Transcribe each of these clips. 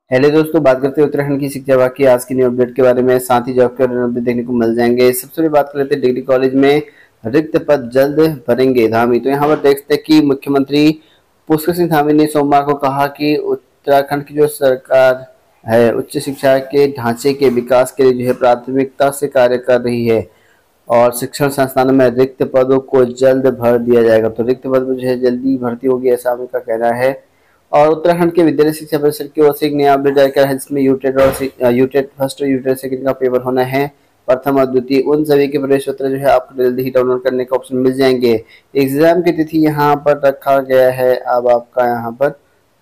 Hello दोस्तों, बात करते हैं उत्तराखंड की शिक्षा विभाग की आज की न्यू अपडेट के बारे में। साथ ही जॉब के अपडेट देखने को मिल जाएंगे। सबसे पहले बात कर लेते हैं डिग्री कॉलेज में रिक्त पद जल्द भरेंगे धामी। तो यहाँ पर देखते हैं कि मुख्यमंत्री पुष्कर सिंह धामी ने सोमवार को कहा कि उत्तराखंड की जो सरकार है उच्च शिक्षा के ढांचे के विकास के लिए जो है प्राथमिकता से कार्य कर रही है और शिक्षण संस्थानों में रिक्त पदों को जल्द भर दिया जाएगा। तो रिक्त पद में जो है जल्दी भर्ती होगी, ऐसा उनका कहना है। और उत्तराखंड के विद्यालय शिक्षा परिषद की ओर से एक नया अपडेट जारी किया है, जिसमें यूटेट और यूटेट फर्स्ट और यूटेट सेकंड का पेपर होना है। प्रथम और द्वितीय उन सभी के प्रवेश पत्र जो है आपको जल्दी ही डाउनलोड करने का ऑप्शन मिल जाएंगे। एग्जाम की तिथि यहाँ पर रखा गया है। अब आपका यहाँ पर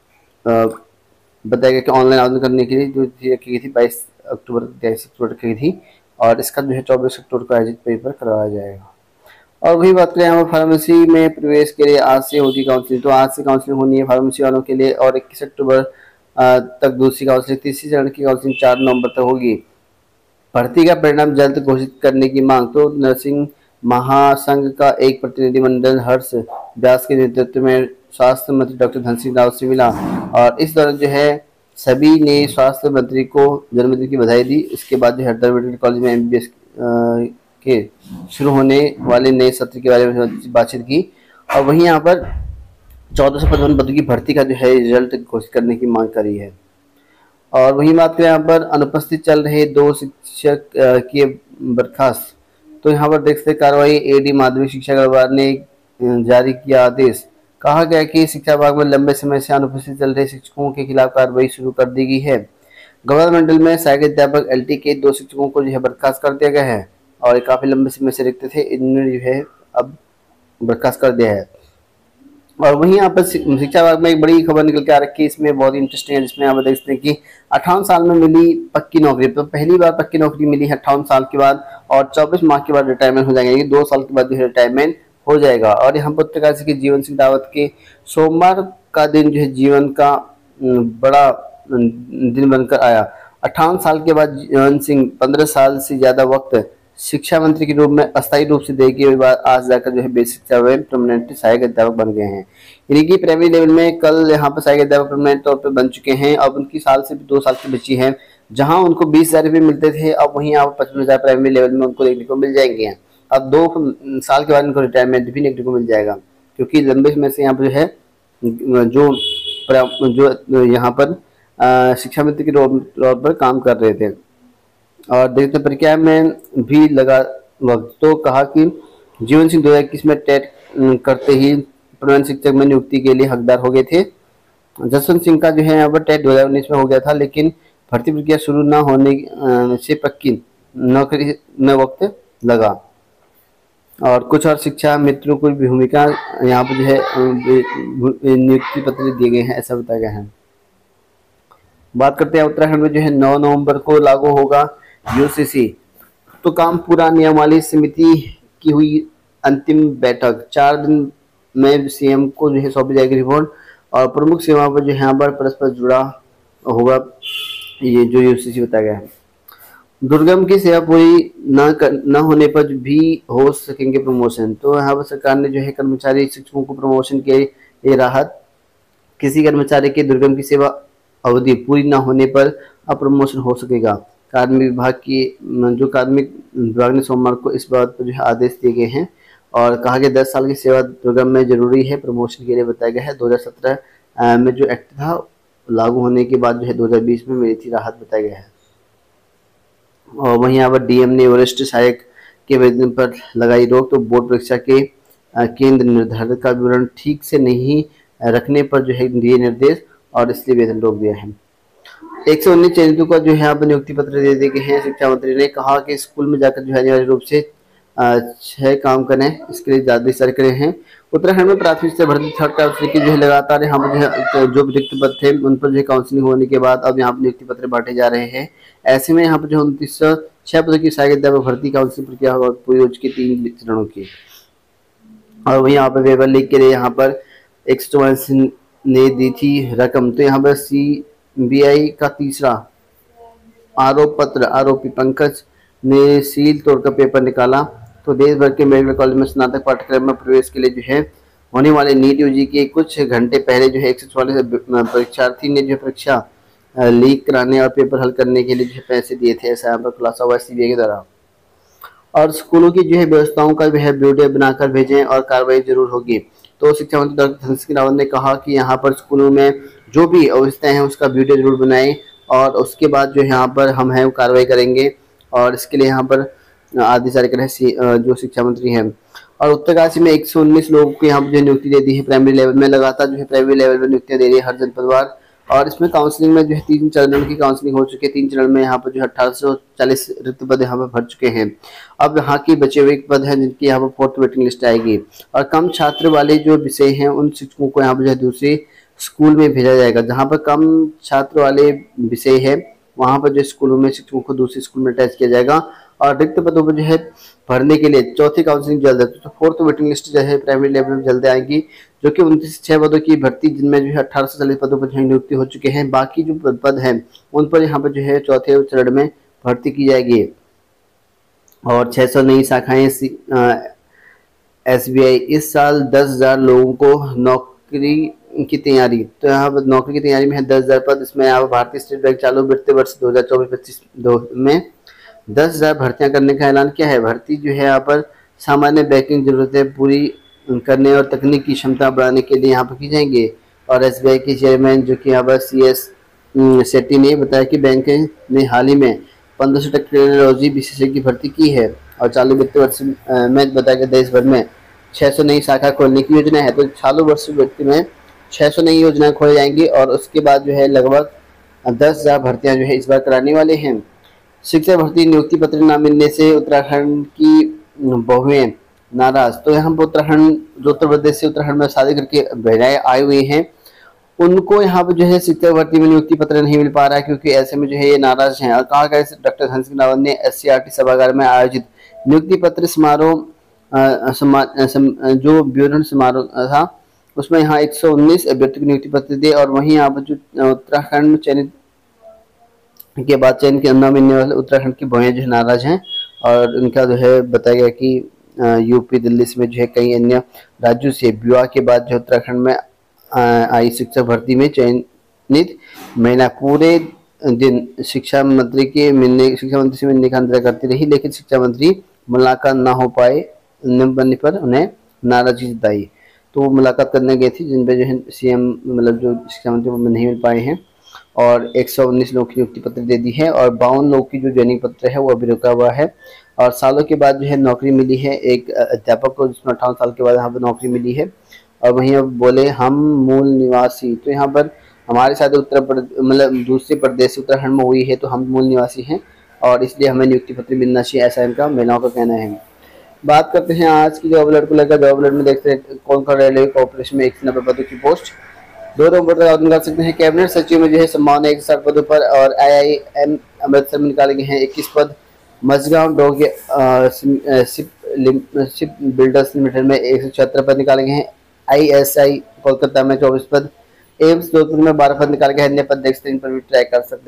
बताया गया कि ऑनलाइन आवेदन करने के लिए जो तिथि रखी गई थी 22 अक्टूबर रखी गई थी और इसका जो है 24 अक्टूबर को आयोजित पेपर करवाया जाएगा। और वही बात करें यहाँ पर फार्मेसी में प्रवेश के लिए आज से होगी काउंसलिंग। तो आज से काउंसलिंग होनी है फार्मेसी वालों के लिए और 21 अक्टूबर तक दूसरी काउंसलिंग, तीसरी चरण की काउंसलिंग 4 नवंबर तक होगी। भर्ती का परिणाम जल्द घोषित करने की मांग। तो नर्सिंग महासंघ का एक प्रतिनिधिमंडल हर्ष व्यास के नेतृत्व में स्वास्थ्य मंत्री डॉक्टर धन सिंह रावत से मिला और इस दौरान जो है सभी ने स्वास्थ्य मंत्री को जन्मदिन की बधाई दी। इसके बाद जो हरिद्वार मेडिकल कॉलेज में MBBS के शुरू होने वाले नए सत्र के बारे में बातचीत की और वहीं यहाँ पर 1455 पदों की भर्ती का जो है रिजल्ट घोषित करने की मांग करी है। और वहीं बात करें यहाँ पर अनुपस्थित चल रहे 2 शिक्षक किए बर्खास्त। तो यहाँ पर देखते कार्रवाई AD माध्यमिक शिक्षा विभाग ने जारी किया आदेश। कहा गया कि शिक्षा विभाग में लंबे समय से अनुपस्थित चल रहे शिक्षकों के खिलाफ कार्रवाई शुरू कर दी गई है। गवर्नर मंडल में सहायक अध्यापक LT के 2 शिक्षकों को जो है बर्खास्त कर दिया गया है और काफी लंबे समय से रिक्त थे, इन्होंने जो है अब बर्खास्त कर दिया है। और वहीं यहाँ पर शिक्षा विभाग में एक बड़ी खबर निकल के आ रखी है, इसमें बहुत इंटरेस्टिंग है, जिसमें आप देखते हैं कि 58 साल में मिली पक्की नौकरी। तो पहली बार पक्की नौकरी मिली है 58 साल के बाद और 24 माह के बाद रिटायरमेंट हो जाएंगे, 2 साल के बाद जो है रिटायरमेंट हो जाएगा। और यहाँ पर उत्तरकाशी के जीवन सिंह रावत के सोमवार का दिन जो है जीवन का बड़ा दिन बनकर आया। 58 साल के बाद जीवन सिंह 15 साल से ज्यादा वक्त शिक्षा मंत्री के रूप में अस्थायी रूप से देने के बाद आज जाकर जो है बेसिक शिक्षा में परमानेंट सहायक अध्यापक बन गए हैं। यानी कि प्राइमरी लेवल में कल यहाँ पर सहायक अध्यापक परमानेंट तौर पर बन चुके हैं। अब उनकी साल से भी 2 साल की बची है, जहां उनको 20,000 रुपये मिलते थे, अब वहीं यहाँ पर 55,000 प्राइमरी लेवल में उनको देखने को मिल जाएंगे। अब 2 साल के बाद उनको रिटायरमेंट भी देखने को मिल जाएगा, क्योंकि लंबे समय से यहाँ पर जो है जो यहाँ पर शिक्षा मंत्री के तौर पर काम कर रहे थे। और देखते प्रक्रिया में भी लगा वक्त। तो कहा कि जीवन सिंह 2021 में टेट करते ही प्रधान शिक्षक में नियुक्ति के लिए हकदार हो गए थे। जसवंत सिंह का जो है यहाँ पर टेट 2019 में हो गया था, लेकिन भर्ती प्रक्रिया शुरू न होने से पक्की नौकरी में वक्त लगा। और कुछ और शिक्षा मित्रों को भूमिका यहाँ पर जो है नियुक्ति पत्र दिए गए हैं, ऐसा बताया गया है। बात करते हैं उत्तराखंड में जो है 9 नवंबर को लागू होगा UCC। तो काम पूरा नियमावली समिति की हुई अंतिम बैठक, 4 दिन में CM को जो है सौंपी जाएगी रिपोर्ट और प्रमुख सेवा पर जो है यहाँ पर परस्पर जुड़ा होगा, ये जो UCC बताया गया है। दुर्गम की सेवा पूरी न होने पर भी हो सकेंगे प्रमोशन। तो यहाँ पर सरकार ने जो है कर्मचारी शिक्षकों को प्रमोशन के लिए राहत। किसी कर्मचारी के दुर्गम की सेवा अवधि पूरी न होने पर अब प्रमोशन हो सकेगा। कार्मिक विभाग ने सोमवार को इस बात पर जो है आदेश दिए गए हैं और कहा कि 10 साल की सेवा दुर्गम में जरूरी है प्रमोशन के लिए बताया गया है। 2017 में जो एक्ट था लागू होने के बाद जो है 2020 में मिली थी राहत, बताया गया है। और वहीं यहाँ पर DM ने वरिष्ठ सहायक के वेतन पर लगाई रोक। तो बोर्ड परीक्षा के केंद्र निर्धारित का विवरण ठीक से नहीं रखने पर जो है दिए निर्देश और इसलिए वेतन रोक दिया है। 119 चयनितों को जो है यहाँ पर नियुक्ति पत्र दे दिए गए हैं। शिक्षा मंत्री ने कहा कि स्कूल में जाकर जो है अनिवार्य रूप से 6 काम करें, इसके लिए आदेश जारी करे हैं। उत्तराखंड में प्राथमिक से भर्ती थर्ड काउंसिलिंग की जो है लगातार यहाँ पर जो है जो रिक्त पद थे उन पर जो है काउंसिलिंग होने के बाद अब यहाँ पर नियुक्ति पत्र बांटे जा रहे हैं। ऐसे में यहाँ पर जो 2906 पदों की सहायक अध्यापक भर्ती काउंसिलिंग प्रक्रिया पूरी हो चुकी 3 चरणों की। और वही यहाँ पर पेपर लीक के लिए यहाँ पर 144 ने दी थी रकम। तो यहाँ पर CBI का तीसरा आरोप पत्र आरोपी पंकज ने सील तोड़कर पेपर निकाला। तो देश भर के मेडिकल कॉलेज में स्नातक पाठ्यक्रम में प्रवेश के लिए जो है होने वाले नीट UG के कुछ घंटे पहले जो है 144 परीक्षार्थी ने जो परीक्षा लीक कराने और पेपर हल करने के लिए जो है पैसे दिए थे, ऐसा यहाँ पर खुलासा हुआ सीबीआई के द्वारा। और स्कूलों की जो है व्यवस्थाओं का जो है वीडियो बनाकर भेजें और कार्रवाई जरूर होगी। तो शिक्षा मंत्री डॉक्टर धन सिंह रावत ने कहा कि यहाँ पर स्कूलों में जो भी अवस्थाएं हैं उसका वीडियो जरूर बनाएं और उसके बाद जो यहाँ पर हम हैं वो कार्रवाई करेंगे। और इसके लिए यहाँ पर आदेश जारी कर रहे हैं जो शिक्षा मंत्री हैं। और उत्तरकाशी में 119 लोगों को यहाँ पर जो नियुक्ति दे दी है प्राइमरी लेवल में। लगातार जो है प्राइमरी लेवल में नियुक्तियां दे रही है हर जनपदवार। और इसमें काउंसलिंग में जो है 3 चरणों की काउंसलिंग हो चुकी है। 3 चरण में यहाँ पर जो है 1840 रिक्त पद यहाँ पर भर चुके हैं। अब यहाँ की बचे हुए पद हैं जिनकी यहाँ पर 4th वेटिंग लिस्ट आएगी। और कम छात्र वाले जो विषय हैं उन शिक्षकों को यहाँ पर जो है दूसरे स्कूल में भेजा जाएगा। जहाँ पर कम छात्र वाले विषय है वहाँ पर जो स्कूलों में शिक्षकों को दूसरे स्कूल में अटैच किया जाएगा। और रिक्त पदों पर जो है भरने के लिए 4थी काउंसलिंग जल्द है। तो 4th वेटिंग लिस्ट जो है प्राइमरी लेवल में जल्द आएगी, जो कि 29 पदों की भर्ती, जिनमें जो है 1840 पदों पर नियुक्ति हो चुके हैं। बाकी जो पद हैं उन पर यहाँ पर जो है 4थे चरण में भर्ती की जाएगी। और 600 नई शाखाएं SBI इस साल 10,000 लोगों को नौकरी की तैयारी। तो यहाँ पर नौकरी की तैयारी में है 10,000 पद। इसमें यहाँ पर भारतीय स्टेट बैंक चालू वित्तीय वर्ष 2024-25 में 10,000 भर्तियां करने का ऐलान किया है। भर्ती जो है यहाँ पर सामान्य बैंकिंग जरूरतें पूरी करने और तकनीक की क्षमता बढ़ाने के लिए यहाँ पर की जाएंगे। और SBI के चेयरमैन जो कि यहाँ पर CS सेट्टी ने बताया कि बैंक ने हाल ही में 1500 टेक्नोलॉजी विशेषज्ञ की भर्ती की है। और चालू वित्तीय वर्ष में बताया गया देश भर में 600 नई शाखा खोलने की योजना है। तो चालू वर्ष वित्त में 600 नई योजनाएं खोली जाएंगी और उसके बाद जो है लगभग 10,000 भर्तियां जो है इस बार कराने वाले हैं। शिक्षक भर्ती नियुक्ति पत्र न मिलने से उत्तराखंड की बहुएं नाराज। तो यहाँ पर उत्तराखंड, जो उत्तर प्रदेश से उत्तराखंड में शादी करके बहनें आई हुई हैं, उनको यहाँ पर जो है शिक्षक भर्ती में नियुक्ति पत्र नहीं मिल पा रहा है, क्योंकि ऐसे में जो है ये नाराज हैं। और कहा गया डॉक्टर धन सिंह रावत ने SCRT सभागार में आयोजित नियुक्ति पत्र समारोह जो विवरण समारोह था उसमें यहाँ 119 अभ्यर्थियों को नियुक्ति पत्र दिए। और वहीं यहाँ पर जो उत्तराखंड में चयनित के बाद चयन के न मिलने वाले उत्तराखंड की बहुएं जो है नाराज हैं। और उनका जो है बताया गया कि यूपी, दिल्ली में जो है कई अन्य राज्यों से विवाह के बाद जो उत्तराखंड में आई शिक्षक भर्ती में चयनित महिला पूरे दिन शिक्षा मंत्री से मिलने का इंतजार करती रही, लेकिन शिक्षा मंत्री मुलाकात न हो पाए बनने पर उन्हें नाराजगी जताई। तो वो मुलाकात करने गए थी जिन पे जो है CM मतलब जो शिक्षा मंत्री वो नहीं मिल पाए हैं। और 119 लोगों की नियुक्ति पत्र दे दी है और 52 लोगों की जो ज्वाइनिंग पत्र है वो अभी रुका हुआ है। और सालों के बाद जो है नौकरी मिली है एक अध्यापक को, जिसमें 58 साल के बाद यहाँ पर नौकरी मिली है। और वहीं अब बोले हम मूल निवासी। तो यहाँ पर हमारे साथ उत्तर प्रदेश मतलब दूसरे प्रदेश से उत्तराखंड में हुई है, तो हम मूल निवासी हैं और इसलिए हमें नियुक्ति पत्र मिलना चाहिए, ऐसा इनका महिलाओं का कहना है। बात करते हैं आज की जॉब अलर्ट को लेकर। जॉब अलर्ट में देखते हैं कौन कौन रेलवे कॉर्पोरेशन में 190 पदों की पोस्ट। 2 नवंबर तक आवेदन कर सकते हैं। कैबिनेट सचिव में जो है संभावना 160 पदों पर। और IIM अमृतसर में निकाले गए हैं 21 पद। Mazagon dock shipbuilders limited में 176 पद निकाले गए हैं। ISI कोलकाता में 24 पद। एम्स जोधपुर में 12 पद निकाले गए हैं। अन्य पद नेक्स्ट दिन पर भी ट्राई कर सकते हैं।